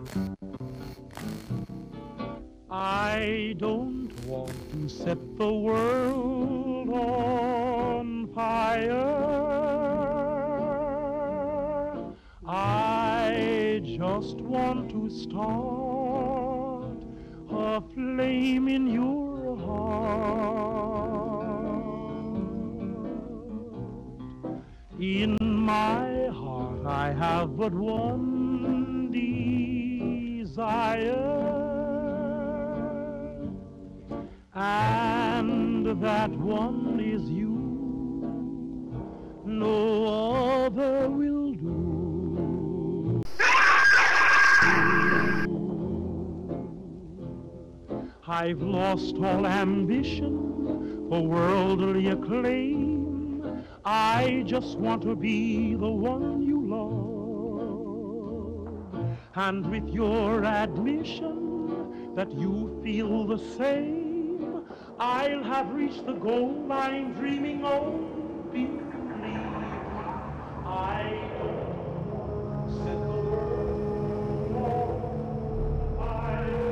I don't want to set the world on fire. I just want to start a flame in your heart. In my heart I have but one desire, and that one is you. No other will do. I've lost all ambition for worldly acclaim. I just want to be the one you love. And with your admission that you feel the same, I'll have reached the goal I'm dreaming of. Believe me, I don't set the world on fire.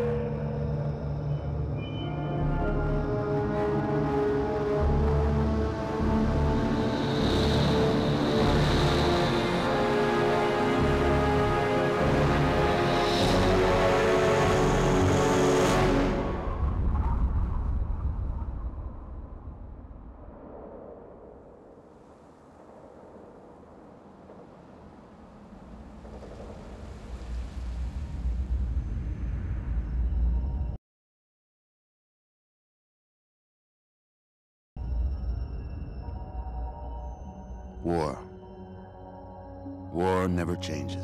War. War never changes.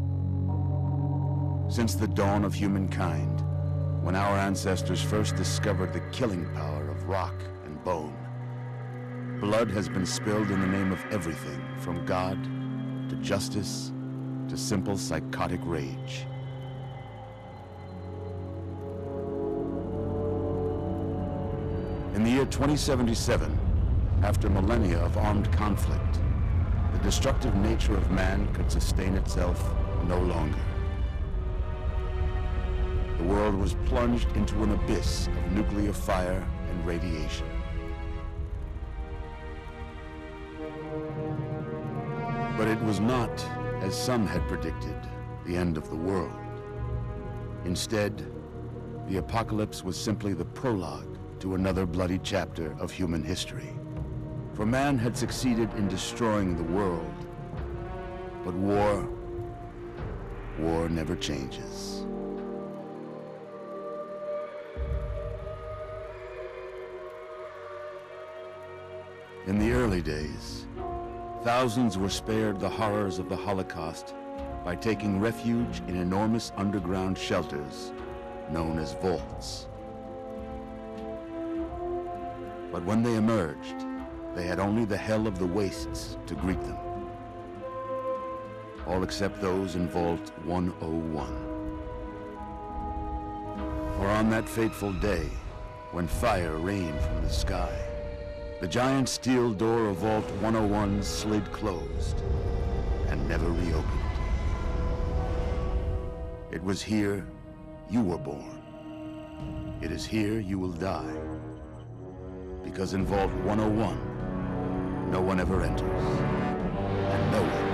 Since the dawn of humankind, when our ancestors first discovered the killing power of rock and bone, blood has been spilled in the name of everything from God to justice to simple psychotic rage. In the year 2077, after millennia of armed conflict, the destructive nature of man could sustain itself no longer. The world was plunged into an abyss of nuclear fire and radiation. But it was not, as some had predicted, the end of the world. Instead, the apocalypse was simply the prologue to another bloody chapter of human history. For man had succeeded in destroying the world, but war never changes. In the early days, thousands were spared the horrors of the Holocaust by taking refuge in enormous underground shelters known as vaults. But when they emerged, they had only the hell of the wastes to greet them. All except those in Vault 101. For on that fateful day, when fire rained from the sky, the giant steel door of Vault 101 slid closed and never reopened. It was here you were born. It is here you will die. Because in Vault 101, no one ever enters, and no one